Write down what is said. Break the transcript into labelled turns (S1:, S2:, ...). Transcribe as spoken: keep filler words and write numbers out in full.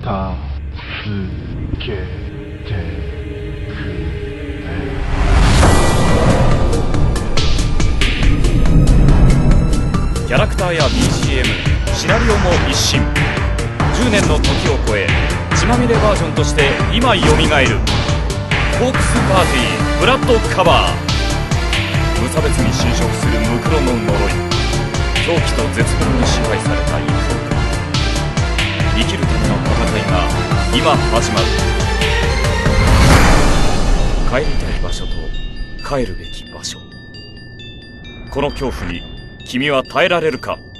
S1: 助けてくれ。
S2: キャラクターや ビージーエム、シナリオも一新。じゅうねんの時を超え血まみれバージョンとして今よみがえるコークスパーティーブラッドカバー。無差別に侵食するムクロの呪い、狂気と絶望に支配された一族。生きるための戦いが今始まる。帰りたい場所と帰るべき場所、この恐怖に君は耐えられるか。